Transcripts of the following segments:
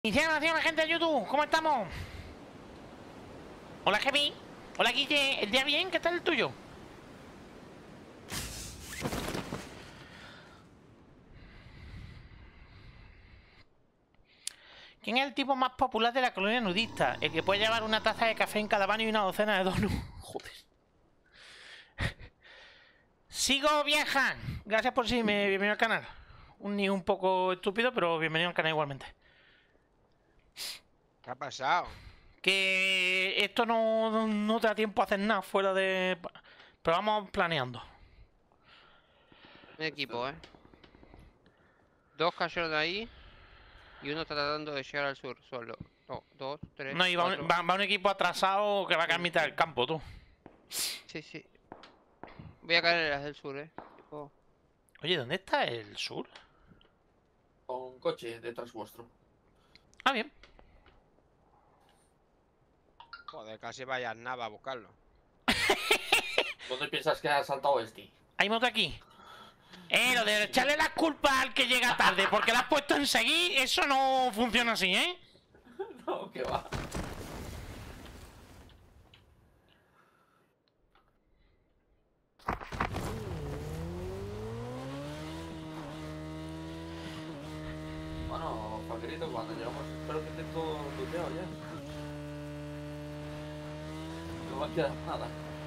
Iniciación, gente de YouTube, ¿cómo estamos? Hola, Heavy. Hola, Guille. ¿El día bien? ¿Qué tal el tuyo? ¿Quién es el tipo más popular de la colonia nudista? El que puede llevar una taza de café en cada baño y una docena de donuts. Joder. Sigo vieja. Gracias por seguirme. Bienvenido al canal. Un poco estúpido, pero bienvenido al canal igualmente. ¿Qué ha pasado? Que esto no te da tiempo a hacer nada fuera de... Pero vamos planeando. Un equipo, ¿eh? Dos cayeron de ahí y uno está tratando de llegar al sur solo. No, dos, tres, No, y cuatro. va un equipo atrasado que va a caer a mitad del campo, tú. Sí, sí. Voy a caer en las del sur, ¿eh? Tipo... Oye, ¿dónde está el sur? Con coche detrás vuestro. Ah, bien. Joder, casi vayas nada a buscarlo. ¿Dónde piensas que ha saltado este? Hay moto aquí. Lo de echarle la culpa al que llega tarde porque la has puesto en seguir, eso no funciona así, ¿eh? No, que va. Bueno, Faquerito, cuando llegamos espero que esté todo looteado ya. No va a quedar nada.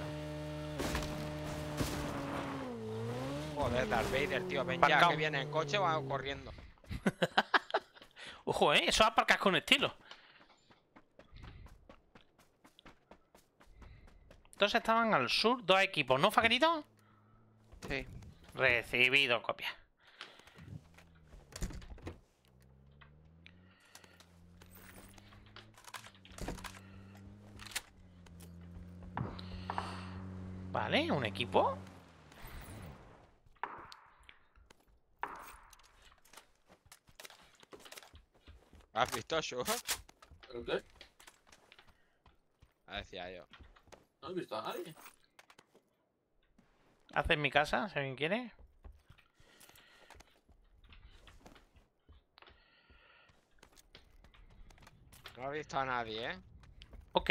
Joder, Darth Vader, tío. Ven Parcao. ya, que viene en coche o va corriendo. Ojo, eso aparcas con estilo. Entonces estaban al sur, dos equipos, ¿no, Faquerito? Sí. Recibido copia. Vale, un equipo. ¿Has visto, Shu? ¿Pero qué? Decía yo. No he visto a nadie. Hace en mi casa, si alguien quiere. No he visto a nadie, ¿eh? Ok.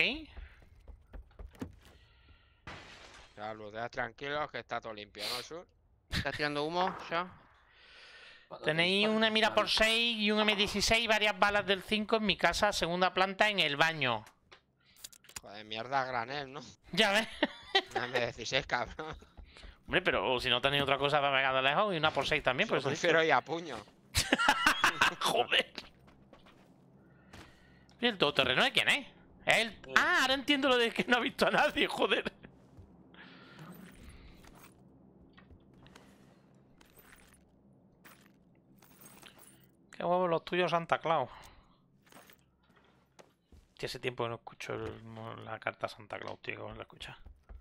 Ya, lootead tranquilos que está todo limpio, ¿no, Shu? ¿Está tirando humo ya? Tenéis una mira por 6 y un M16 y varias balas del 5 en mi casa, segunda planta, en el baño. Joder, mierda granel, ¿no? Ya ves. M16, cabrón. Hombre, pero si no tenéis otra cosa para pegar de lejos, y una por 6 también, por Yo eso prefiero ir a puño. Joder. ¿Y el todoterreno de quién es? ¿Es el... Ah, ahora entiendo lo de que no ha visto a nadie, joder. Qué huevos los tuyos, Santa Claus. Tío, hace tiempo que no escucho la carta Santa Claus, tío, que no la escuchas.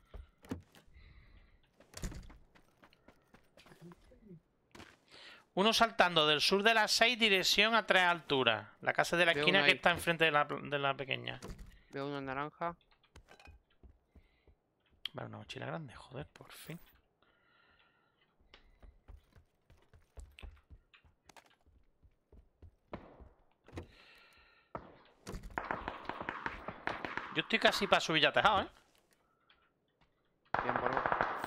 Uno saltando del sur de las 6, dirección a 3 alturas. La casa de la Veo esquina uno que ahí. está enfrente de la pequeña. Veo uno naranja. Vale, una mochila grande, joder, por fin. Yo estoy casi para subir ya tejado, ¿eh? Bien por uno.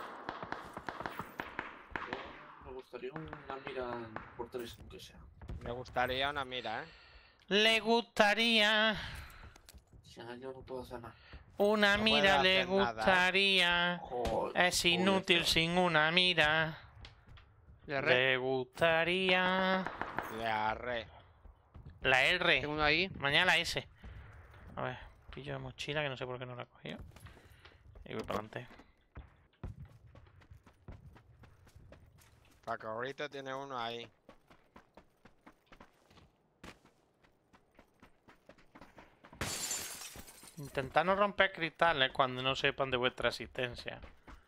Me gustaría una mira por 3, aunque sea. Me gustaría una mira, ¿eh? Le gustaría... Ya, yo no puedo hacer nada. Una No mira puede le hacer nada. gustaría... Joder, Es inútil joder, sin una mira. Le re. Le gustaría... Le arre. La R. Tengo uno ahí. Mañana la S. A ver, pillo de mochila que no sé por qué no la he cogido. Y voy para adelante. Para que ahorita tiene uno ahí. Intentad no romper cristales cuando no sepan de vuestra existencia.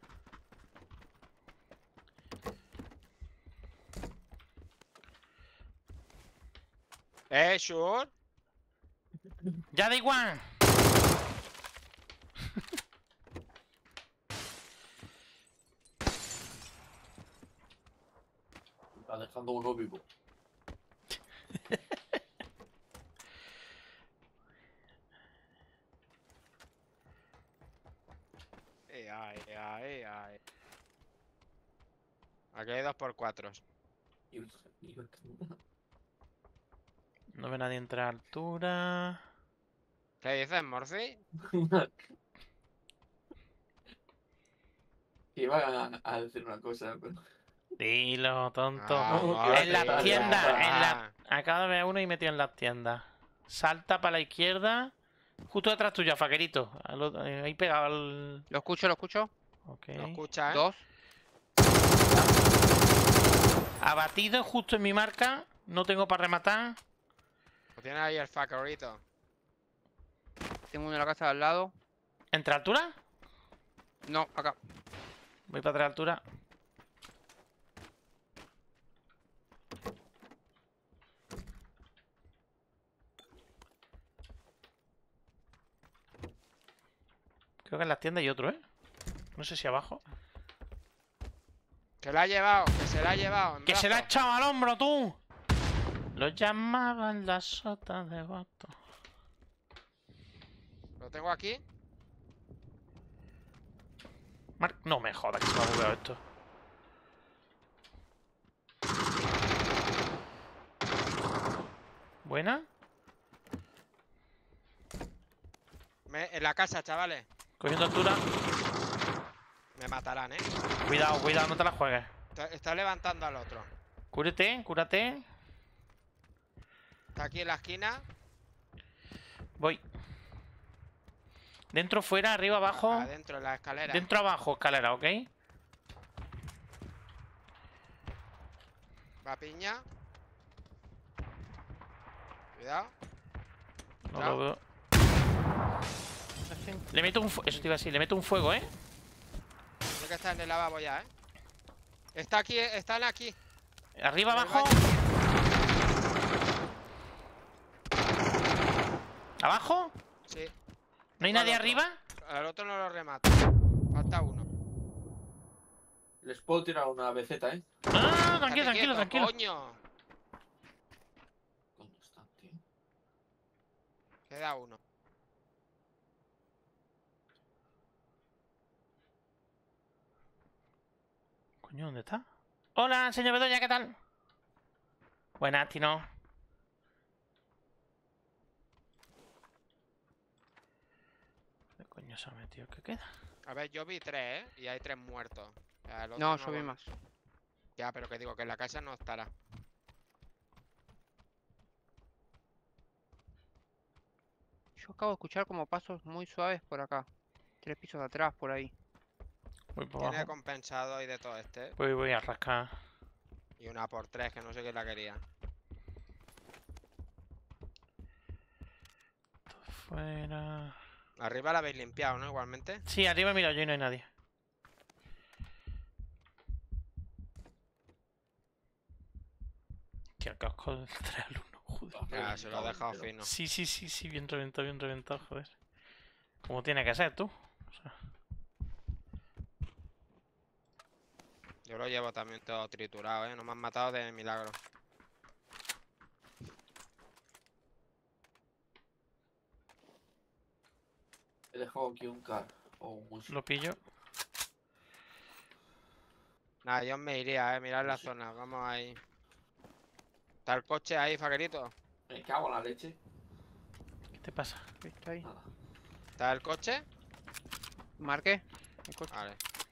Shoot. ¡Ya da igual! está dejando uno vivo. ay. Aquí hay 2x4. No ve nadie entre altura. ¿Qué dices, Morphy? Iba a decir una cosa, pero... Dilo, tonto. Ah, En las Morphy, tiendas, ya. acabo de ver a uno y metido en las tiendas. Salta para la izquierda. Justo detrás tuya, faquerito. Ahí pegado al... Lo escucho. Ok. Lo escucha, ¿eh? 2. Abatido justo en mi marca. No tengo para rematar. Lo tiene ahí el faquerito. Tengo uno en la casa de al lado. ¿Entre altura? No, acá. Voy para 3 altura. Creo que en las tiendas hay otro, ¿eh? No sé si abajo. Que la ha llevado, que se la ha llevado. ¡Que se la ha echado al hombro, tú! Lo llamaban las sotas de voto. Lo tengo aquí. No me jodas que se me ha bugueado esto. Buena. En la casa, chavales. Cogiendo altura. Me matarán, ¿eh? Cuidado, cuidado, no te la juegues. Está levantando al otro. Cúrate, cúrate. Está aquí en la esquina. Voy. Dentro, fuera, arriba, abajo. Adentro, en la escalera. Dentro, abajo, escalera, ¿ok? Va piña. Cuidado. No lo veo. Le meto un fuego. Eso te iba a decir, le meto un fuego, ¿eh? Tiene que estar en el lavabo ya, ¿eh? Está aquí, están aquí. Arriba, En el abajo. ¿Abajo? Sí. ¿No hay Tengo nadie al otro. arriba? Al otro no lo remato. Falta uno. Les puedo tirar una BZ, ¿eh? No, no, no, Estate tranquilo, tranquilo, quieto, tranquilo. Coño. ¿Dónde están, tío? Queda uno. Coño, ¿dónde está? Hola, señor Bedoya, ¿qué tal? Buenas, Tino. ¿Dónde coño se ha metido? ¿Qué queda? A ver, yo vi 3, ¿eh? Y hay 3 muertos. O sea, el otro No, subí lo- más. Ya, pero que digo que en la casa no estará. Yo acabo de escuchar como pasos muy suaves por acá. 3 pisos atrás, por ahí. Voy por Tiene abajo. compensado y de todo este. Voy a rascar. Y una por 3, que no sé qué la quería. Fuera. Arriba la habéis limpiado, ¿no? Igualmente. Sí, arriba mira yo y no hay nadie. Tío, el casco del 3 al 1, joder. Ya, se lo he dejado Pero- fino. Sí, bien reventado, joder. Como tiene que ser, tú. O sea, Yo lo llevo también todo triturado, ¿eh? No me han matado de milagro. He dejado aquí un car o un bus. lo pillo. Nada, yo me iría, mirad la zona, vamos ahí. ¿Está el coche ahí, faquerito? Me cago en la leche. ¿Qué te pasa? ¿Viste ahí? Nada. ¿Está el coche? Marqué. El coche. Vale,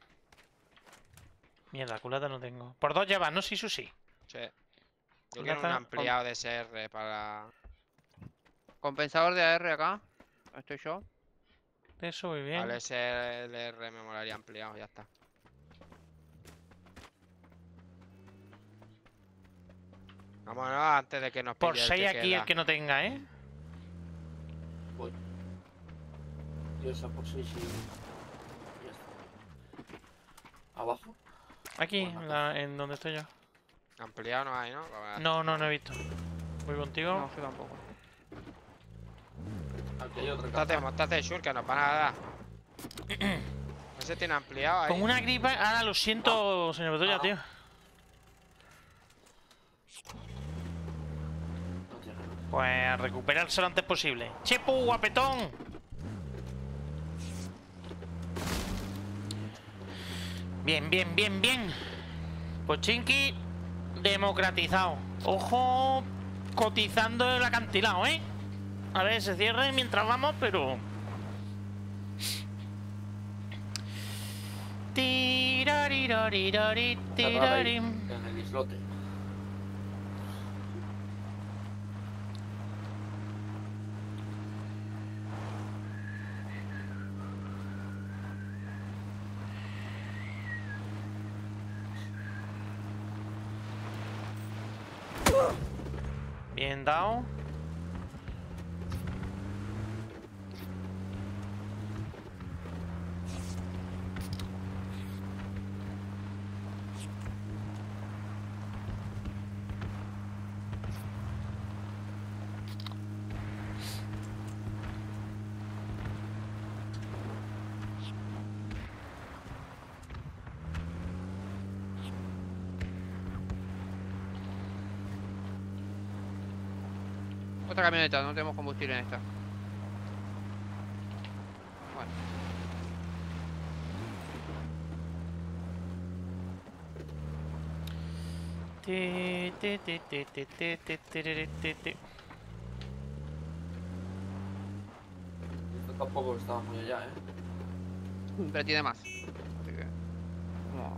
Mierda, culata no tengo. Por 2 llevas, ¿no? Sí, sí. sí. Yo Ya quiero un está. ampliado de SR para... Compensador de AR acá. Estoy yo. Eso muy bien. Al SLR me molaría ampliado, ya está. Vámonos antes de que nos Por pille el 6 que aquí queda. el que no tenga, ¿eh? Voy. Yo esa por 6 y... Ya está. ¿Abajo? Aquí, Bueno, en donde estoy yo. Ampliado no hay, ¿no? Pues, No he visto. Voy contigo. No, yo tampoco. Aquí hay otra Montate, casa. montate, Shur, que nos van a dar. Ese tiene ampliado ahí. Con una gripa. Ah, lo siento, señor Bedoya, Ah. tío. No tiene nada. Pues recuperarse lo antes posible. ¡Chepu, guapetón! Bien, bien, bien, bien. Pochinki democratizado. Ojo, cotizando el acantilado, ¿eh? A ver, se cierre mientras vamos, pero... Tirarirorirori, Cerrar ahí, tirarim. en el islote. Bien dado. Otra camioneta, no tenemos combustible en esta. Bueno. Esto tampoco estaba muy allá, ¿eh? Pero tiene más. Así que... como-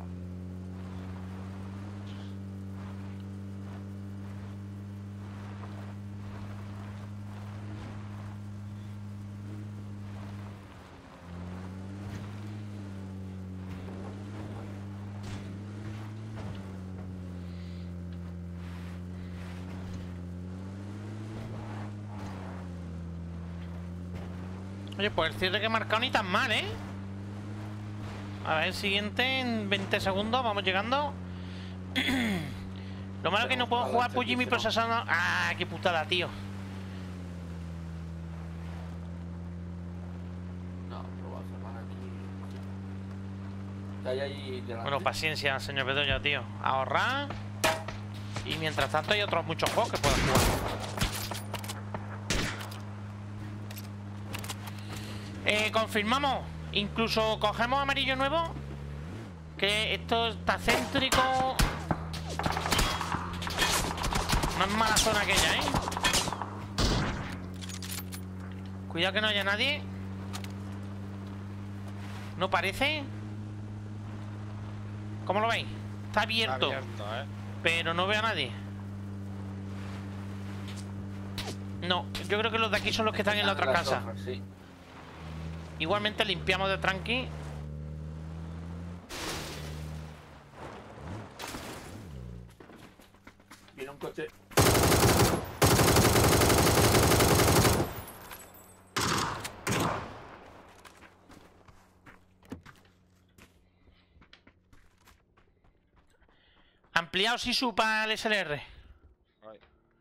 Oye, pues el cierre que he marcado ni tan mal, ¿eh? A ver, siguiente en 20 segundos, vamos llegando. Lo malo es que no puedo jugar Puyi mi procesador. Ah, qué putada, tío. No, lo voy a cerrar aquí. ¿Qué hay ahí delante? Bueno, paciencia, señor Bedoya, tío. Ahorrar. Y mientras tanto hay otros muchos juegos que puedo jugar. Confirmamos. Incluso cogemos amarillo nuevo. Que esto está céntrico. No es mala zona aquella, ¿eh? Cuidado que no haya nadie. No parece. ¿Cómo lo veis? Está abierto, pero no veo a nadie. No, yo creo que los de aquí son los que están en la otra casa. Sí. Igualmente limpiamos de tranqui. Viene un coche. Ampliado Sisu para el SLR. Ay.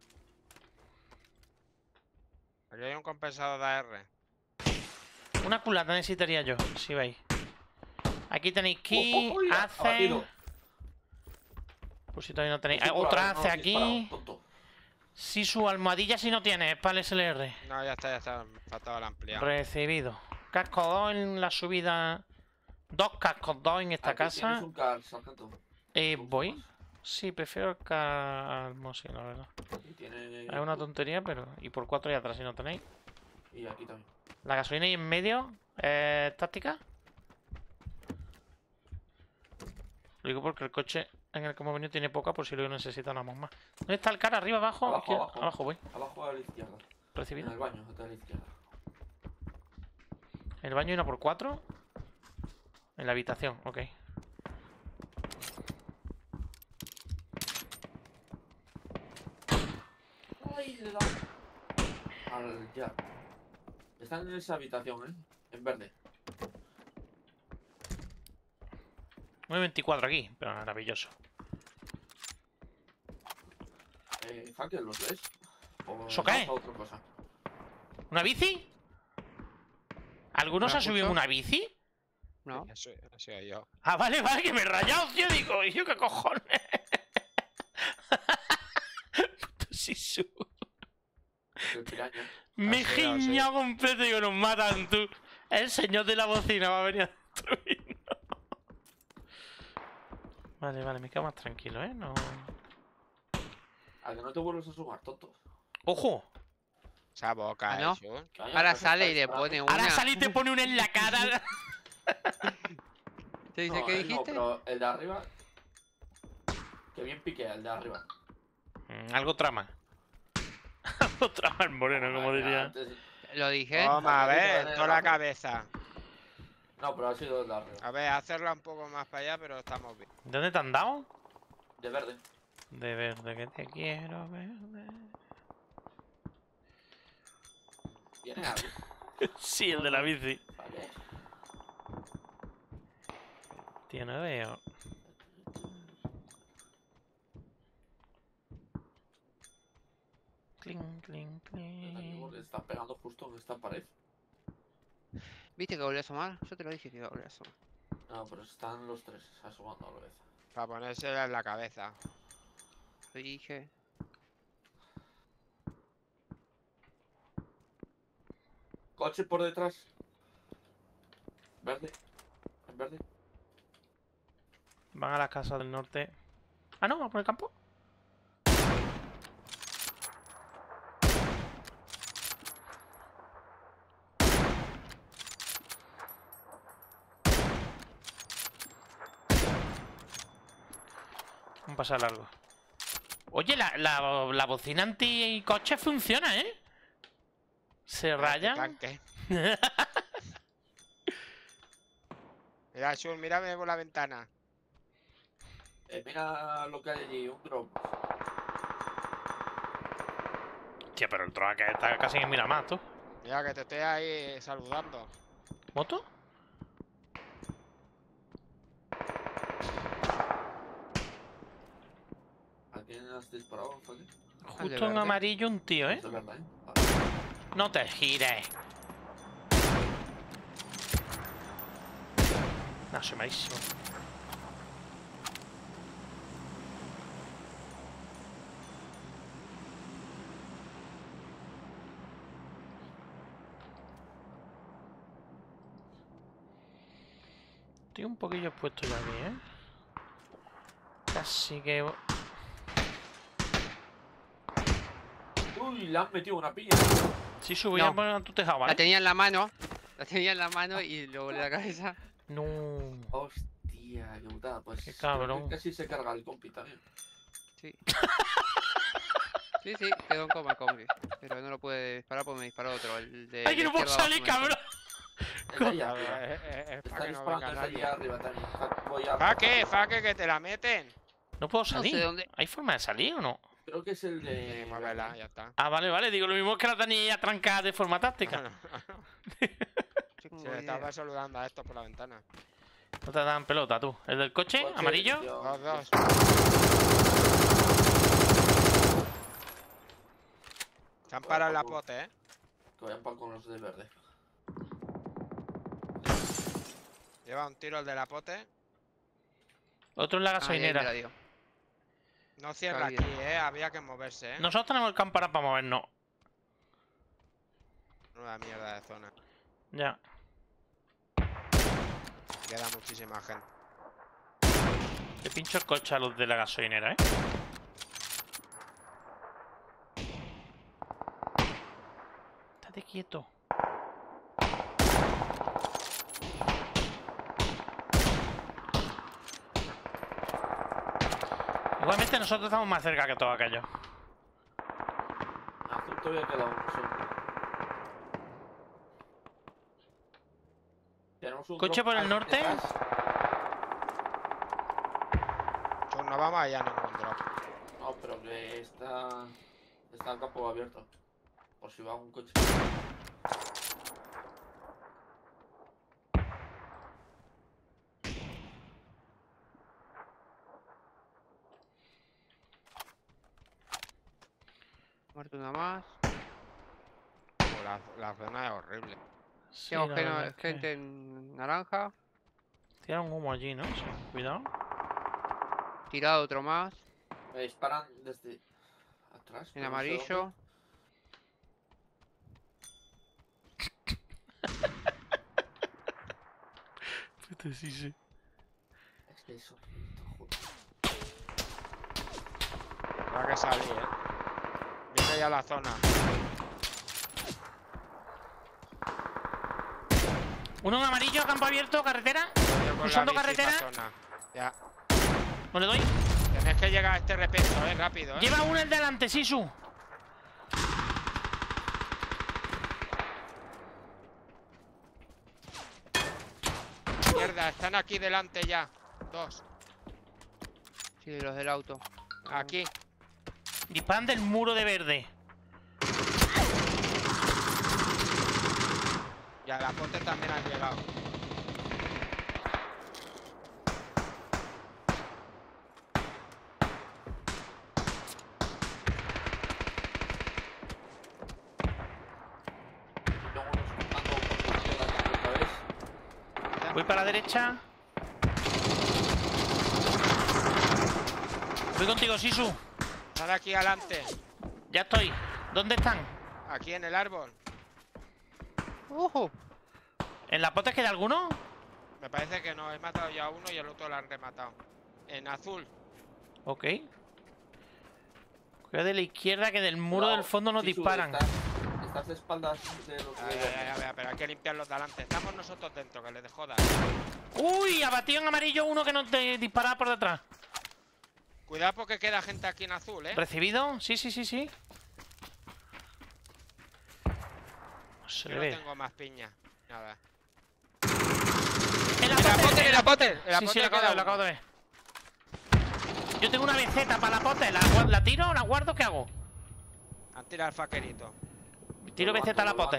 Aquí hay un compensador de AR. Una culata necesitaría yo, si veis. Aquí tenéis ki, Mira, ACE. abatido. Por si todavía no tenéis. Estoy por Otra ahora, ACE no, aquí. disparado, tonto. Sisu, almohadilla si no tienes, es para el SLR. No, ya está. Me faltaba la ampliada. Recibido. Casco 2 en la subida. Dos cascos 2 en esta Aquí casa. tienes un car, sargento. Voy. Sí, prefiero el calmo, sí, la verdad. Aquí tiene... Es una tontería, pero... Y por 4 y atrás si no tenéis. Y aquí también. La gasolina ahí en medio. ¿Táctica? Lo digo porque el coche en el que hemos venido tiene poca, por si lo necesitamos más. ¿Dónde está el cara? ¿Arriba, abajo? Abajo, Izquierda. abajo. Abajo voy. Abajo a la izquierda. En Recibido. el baño, a la izquierda. El baño hay una por 4. En la habitación, ok. Ay, le da. Al ya. Están en esa habitación, en verde. 924 aquí, pero maravilloso. Hacker, ¿los ves? ¿O ¿Eso qué? vas a otra cosa? ¿Una bici? ¿Alguno se ha subido en escucho? una bici? No. Eso ha sido yo. Ah, vale, que me he rayado, tío. Digo, ¿y yo qué cojones? Puto Sisu. El piraña. Me he Ha sido, giñado completo y digo, nos matan tú. El señor de la bocina va a venir a destruirnos. Vale, vale, me quedo más tranquilo, ¿eh? No... A que no te vuelves a sumar, tonto. ¡Ojo! Esa boca, Ah, ¿no? Chun. Coño, Ahora pues sale y estáis le para pone mí. una. Ahora sale y te pone una en la cara. ¿Te dice No, qué él no, dijiste? pero el de arriba. Que bien piquea el de arriba. Algo trama. Algo trama el moreno, como Mira, diría. antes- Lo dije. Toma, a Vale, ver, vale, toda la vale. cabeza. No, pero ha sido el de arriba. A ver, hacerla un poco más para allá, pero estamos bien. ¿De dónde te han dado? De verde. De verde, que te quiero, verde. Viene algo. Sí, el de la bici. Vale. Tío, no veo. Cling, cling, Porque cling. están pegando justo en esta pared. ¿Viste que volvió a asomar? Yo te lo dije que iba a volver a asomar. No, pero están los tres asomando a la vez. Para ponérsela en la cabeza. Lo dije. Coche por detrás. Verde. En verde. Van a la casa del norte. Ah, no, va por el campo. Vamos a pasar largo. Oye, la bocina anti-coche funciona, ¿eh? Se raya. Tanque. Mira, Chun, mírame por la ventana. Mira lo que hay allí, un drone. Tía, pero el troll que está casi en Miramar, tú. Mira que te estoy ahí saludando. ¿Moto? ¿A quién has disparado, Fali? Justo en verde. amarillo un tío, ¿eh? Es de verdad, ¿eh? Vale. No te gires. No, soy malísimo. Estoy un poquillo expuesto ya aquí, ¿eh? Así que... Uy, le han metido una piña. Sí, subía No. por tu tejado, ¿vale? La tenía en la mano. La tenía en la mano y le volé la cabeza. No. Hostia, qué putada. Pues Qué creo que cabrón. casi se carga el compi también. Sí. Sí, sí, quedó en coma el combi. Pero no lo pude disparar porque me disparó otro. El de ¡Ay, que la no puedo izquierda salir, abajo me cabrón! Es de allá A arriba. ver, es Está para que no disparando venga desde allí nadie. arriba también. Voy a... Faque, que te la meten. No puedo No sé salir. dónde. ¿Hay forma de salir o no? Creo que es el Sí, de... muévela, ya está. Ah, vale, vale. Digo, lo mismo que la tenía trancada de forma táctica. No Tengo Se le idea. estaba saludando a esto por la ventana. No te dan pelota, tú. ¿El del coche? Coche, ¿Amarillo? tío. Los dos. Se han parado en la pote, ¿eh? Que vayan para con los de verde. Lleva un tiro el de la pote. Otro en la Ah, ahí me la gasolinera. dio. No cierra Está aquí, bien. Había que moverse, Nosotros tenemos el campo ahora para movernos. Nueva mierda de zona. Ya. Queda muchísima gente. Le pincho el coche a los de la gasolinera, ¿eh? Estate quieto. Igualmente nosotros estamos más cerca que todo aquello. Azul todavía queda uno solo. Tenemos un Coche drop por el ahí norte. detrás. Chun, no vamos allá a ningún drop. No, pero que está el campo abierto. Por si va un coche. Muerto una más. La zona es horrible. Sí, Tengo la verdad es que gente en naranja. tiraron humo allí, ¿no? Sí, cuidado. Tirado otro más. Me disparan desde atrás. En pero no sé amarillo. Sí, sí. dónde. Es que eso. Joder. Habrá que salir, Viene ya la zona. Uno en amarillo, campo abierto, carretera. Yo con Usando la bici pa' carretera. zona. Ya. No le doy. Tenéis que llegar a este repeso, rápido, Lleva uno el delante, Sisu. Mierda, están aquí delante ya. Dos. Sí, los del auto. Aquí. Disparan del muro de verde. Y a la pote también han llegado. Tengo unos buscando por izquierda también otra vez. Voy para la derecha. Voy contigo, Sisu. Están aquí adelante. Ya estoy. ¿Dónde están? Aquí en el árbol. ¡Ojo! ¿En la potes queda alguno? Me parece que no. He matado ya a uno y el otro lo han rematado. En azul. Ok. Cuidado de la izquierda que del muro No, del fondo nos Sisu, disparan. Estás de espaldas de los Pero hay que limpiarlos de adelante. Estamos nosotros dentro, que les de jodas. Uy, abatido en amarillo uno que nos disparaba por detrás. Cuidado porque queda gente aquí en azul, ¿Recibido? Sí, sí, sí, sí. No se Yo le no ve. tengo más piña. Nada. ¡En la ¡En la pote! pote, en la pote! En la Sí, sí, pote lo acabo de queda ver, lo acabo uno. de ver. Yo tengo una BZ para la pote. ¿La tiro o la guardo? ¿Qué hago? Han tirado el faquerito. Tiro BZ a la pote.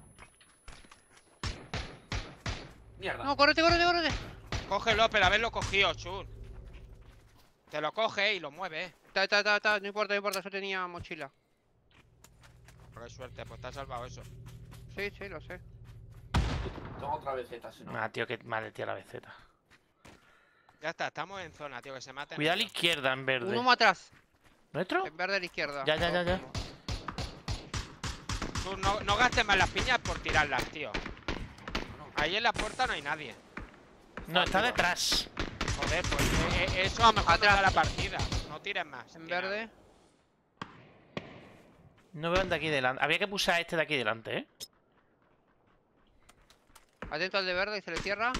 Mierda. No, córrete, córrete, córrete. Cógelo, pero haberlo cogido, chul. Te lo coge y lo mueve, Está, no importa, no importa, yo tenía mochila. Qué suerte, pues te has salvado eso. Sí, sí, lo sé. Tengo otra vez Z, si no. Ah, tío, qué mal, tío, la BZ. Ya está, estamos en zona, tío, que se maten. Cuidado a la ellos. izquierda en verde. Uno más atrás. ¿Nuestro? En verde a la izquierda. Ya, ya, ya, ya. Tú no gastes más las piñas por tirarlas, tío. Ahí en la puerta no hay nadie. No, está detrás. Joder, pues eso a lo mejor Atrás. da la partida. No tires más. En tira. verde. No veo el de aquí delante. Había que pulsar este de aquí delante, ¿eh? Atento al de verde y se le cierra.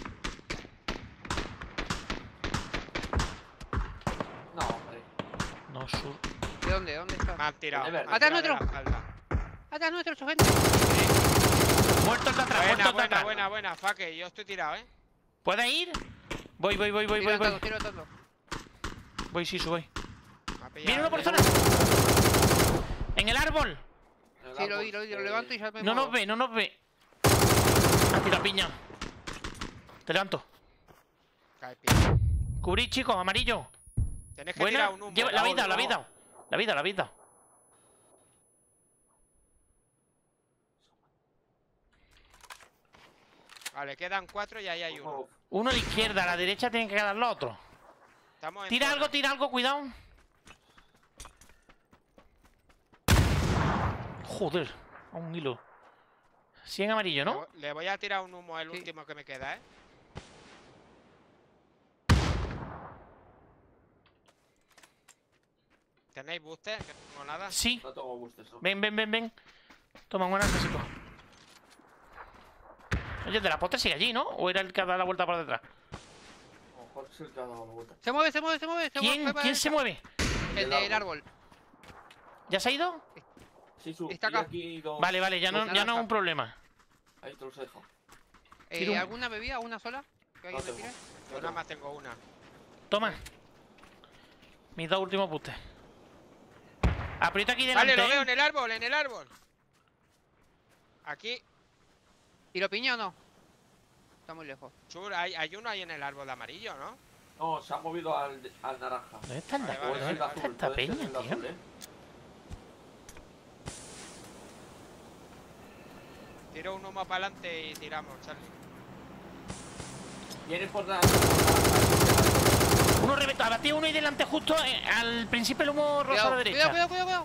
No, hombre. No, sur. ¿De dónde? ¿Dónde está? Me han tirado. De verde. me han ¡Atrás tirado de nuestro! la espalda. Atrás nuestro, sujeto. Muerto el de atrás, muerto Buena, el de buena, atrás. buena, buena. Faque, yo estoy tirado, ¿Puedes ir? Voy. Tiro atando. Voy, sí, voy. Me ha pillado Viene uno por el- zona. En el árbol. El Sí, lo árbol, vi, lo levanto y ya me No muevo. nos ve, no nos ve. Ha tirado piña. Te levanto. Cae pie. Cubrí, chicos, amarillo. Tenés que Buena. tirar un humo. Lleva, la Raúl, vida, la Raúl. vida. La vida. Vale, quedan 4 y ahí hay uno. Ojo, Uno a la izquierda, a la derecha tienen que quedar los otros. Estamos en Tira zona. algo, cuidado. Joder, a un hilo. 100 amarillo, ¿no? Le voy a tirar un humo, el Sí. último que me queda, ¿eh? ¿Tenéis booster? Que no tengo nada. Sí. no tengo gustos, ¿no? Ven. Toma, buenas, chico. Oye, el de la pote sigue allí, ¿no? ¿O era el que ha dado la vuelta por detrás? A lo mejor es el que ha dado la vuelta. Se mueve. ¿Quién se mueve? El del árbol. ¿Ya se ha ido? Sí, su. Está y acá. aquí dos. Vale, ya no, dos ya no es un naranjas. problema. Ahí te los dejo. Tiro. ¿Alguna bebida? ¿Una sola? ¿Que alguien me No tengo. tire? Yo nada más tengo una. Toma. Mis dos últimos boostes. Aprieta aquí Vale, delante. lo veo ¿eh? en el árbol, en el árbol. Aquí, ¿Tiro piña o no? Está muy lejos. chur, hay uno ahí en el árbol de amarillo, ¿no? No, se ha movido al naranja. ¿Dónde está el de Vale, O es vale, el ¿Dónde azul. está esta puede ser peña, el tío? azul, ¿eh? Tiro un humo para adelante y tiramos, Charlie. Viene por la. Uno reventó, abatí uno y delante justo al principio el humo rosa a la derecha. Cuidado.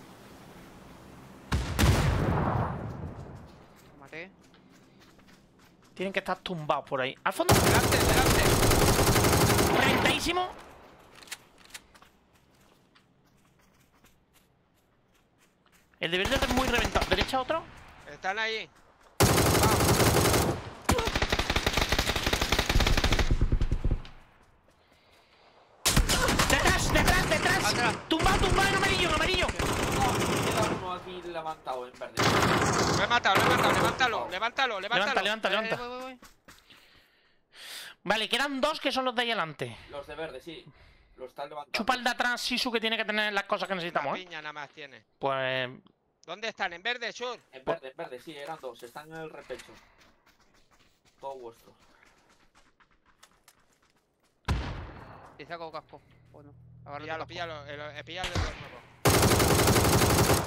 Lo maté. Tienen que estar tumbados por ahí. Al fondo, Delante. reventadísimo. El de verde es muy reventado. ¿Derecha otro? Están ahí. ¡Detrás, detrás, detrás! Atrás. ¡Tumba, tumba en amarillo, en amarillo! Queda uno aquí levantado en verde. Lo he matado, levántalo. Levanta, levanta. Voy. Vale, quedan dos que son los de ahí adelante. Los de verde, sí. Los están levantando. Chupa el de atrás, Sisu, que tiene que tener las cosas que Una necesitamos, ¿eh? piña nada más tiene. Pues... ¿Dónde están? ¿En verde, Sur? En verde, sí, eran dos. Están en el repecho. Todo vuestro. Te saco casco. ¿O no? Agárrate Píllalo, casco. píllalo de nuevo.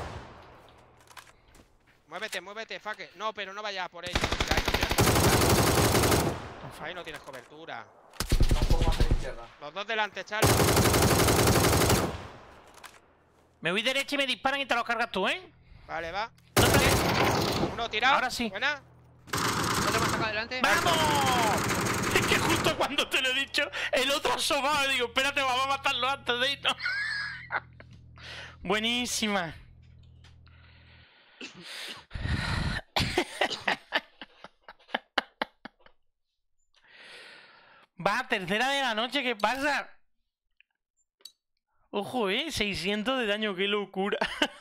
Muévete, faque. No, pero no vayas por ellos. Ahí no tienes cobertura. No puedo hacer izquierda. Los dos delante, Charlie. Me voy derecha y me disparan y te los cargas tú, ¿eh? Vale, va. ¿Dónde? Uno tirado. Ahora sí. Buena. Otro más acá adelante. ¡Vamos! Es que justo cuando te lo he dicho, el otro asomado. Digo, espérate, vamos a matarlo antes de irnos. Buenísima. Va, tercera de la noche, ¿qué pasa? Ojo, 600 de daño, qué locura.